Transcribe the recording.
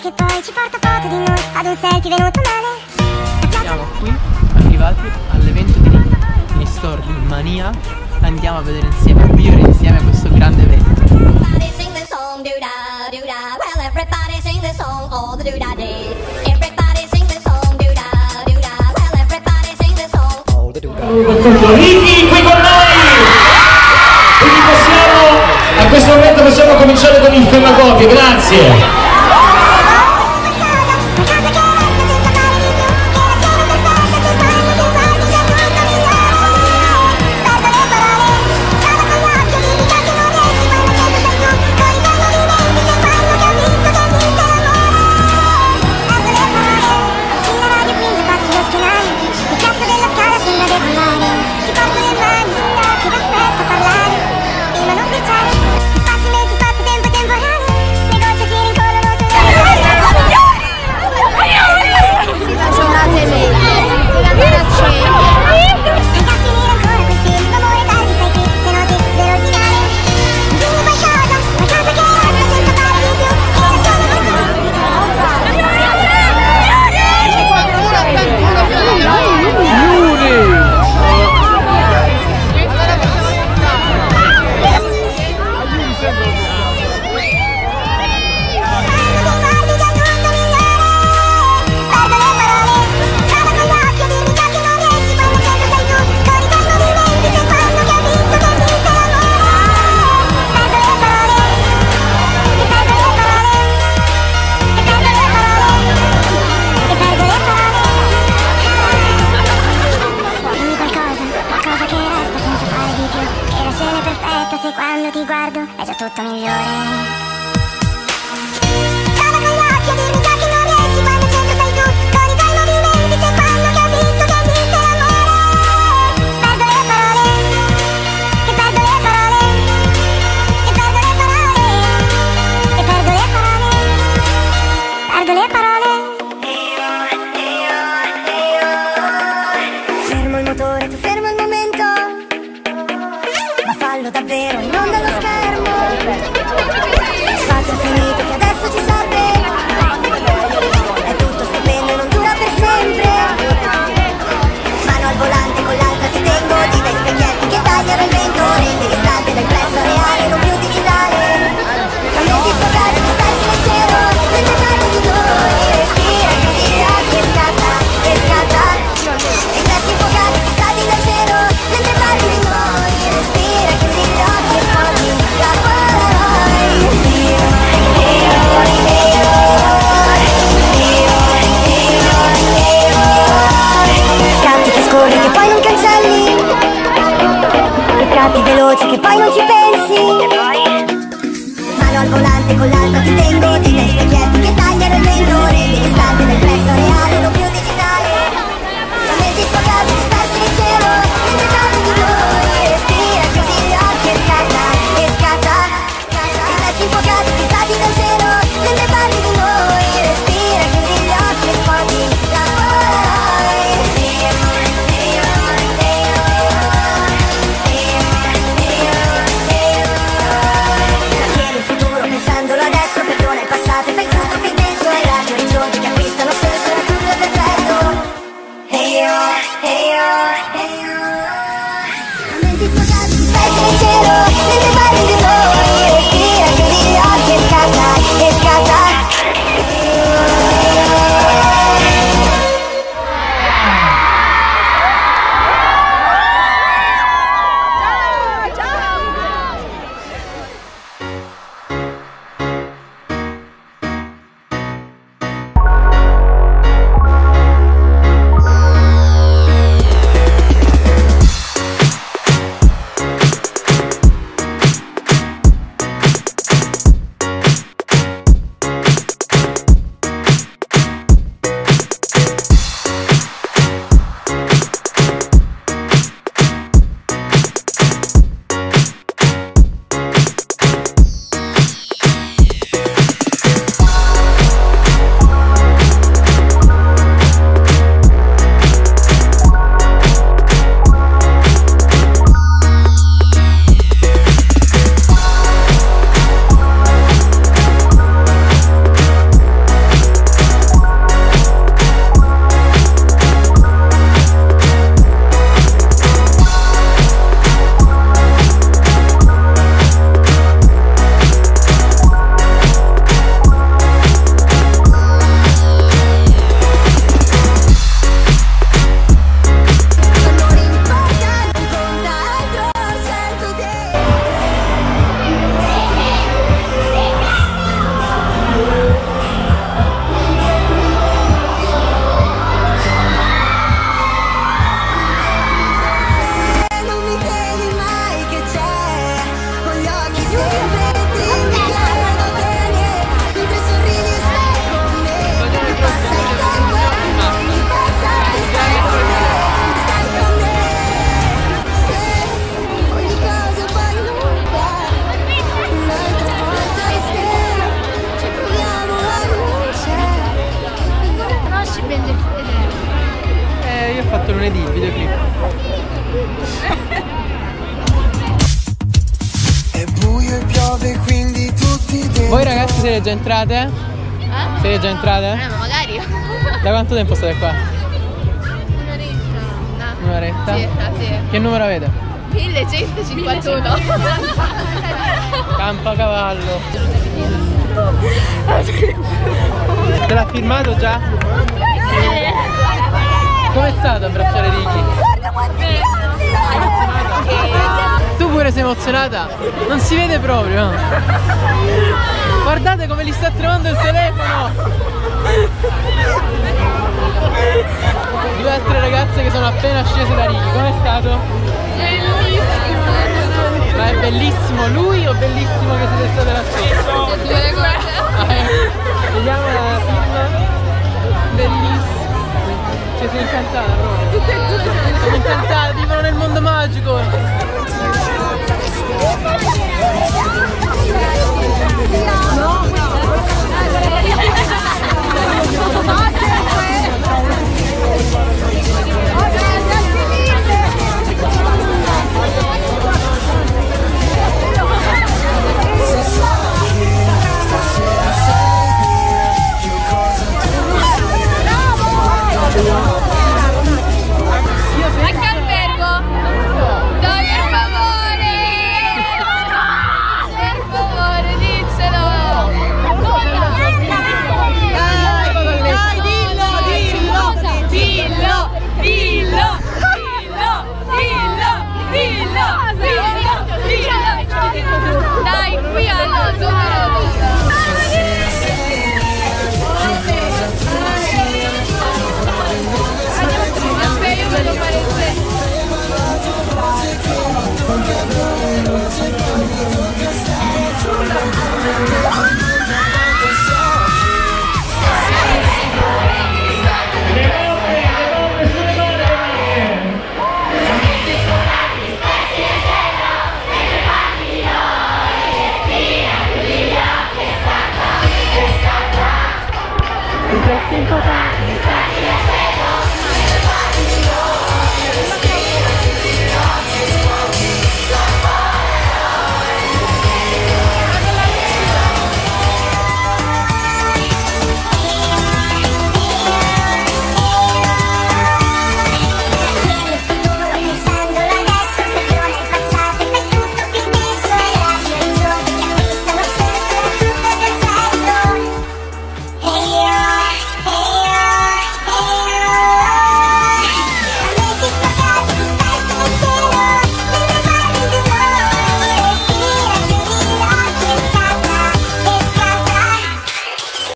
che poi ci porta foto di noi ad un selfie venuto male. Siamo qui, arrivati all'evento di Store di Mania. Andiamo a vedere insieme, a vivere insieme questo grande evento. Ricky qui con noi! Quindi a questo momento possiamo cominciare con il fermacopie, grazie! Se quando ti guardo è già tutto migliore. Davvero, non dallo schermo. Spazio finito che adesso ci serve. È tutto stupendo e non dura per sempre. Mano al volante con l'altra ti tengo. Di dai specchietti che tagliano il vento. Rendi distante dal plesso reale, non più digitale. Non metti sfogare di starsi leggero. Mentre parli di noi. Respira, chiudi gli occhi e scatta, e scatta. E resti infuocati, stati dal cielo. Mentre parli di noi. Respira, chiudi gli occhi e sfoghi la scatti che scorri che poi non cancelli. E tratti veloci che poi non ci pensi. Mano al volante con l'altra ti tengo. Di dai specchietti che tagliano il vento. Rendi distante dal plesso reale, non più digitale. Non metti sfogati, dispersi nel cielo. Mentre parli di noi. Respira, chiudi gli occhi e scatta, e scatta. E resti infuocati, stati dal cielo. Mentre parli di noi. Respira, chiudi gli occhi e sfoghi la il futuro pensandolo adesso, perdona il passato e fai tutto più intenso. Hai raggio, orizzonti che acquistano solo tu e per te. siete già entrate? Siete già entrate? Ma magari. Da quanto tempo state qua? Un'oretta. Un'oretta? Circa, sì. Che numero avete? 1151. Campacavallo. Te l'ha firmato già? Com'è stato abbracciare Ricky? Tu pure sei emozionata? Non si vede proprio. Guardate come gli sta tremando il telefono. Due altre ragazze che sono appena scese da Ricky. Com'è stato? Bellissimo. Ma è bellissimo lui o bellissimo che siete state lassù? Due le cose. Vediamo la firma. Bellissimo. Cioè sei incantata proprio. Tutte e due Sono incantata, vivono nel mondo magico. Anche albergo. Dai, per favore. Per favore, diccelo. Dai, dillo. Dai, qui al numero. Io vedo fare Simpatica.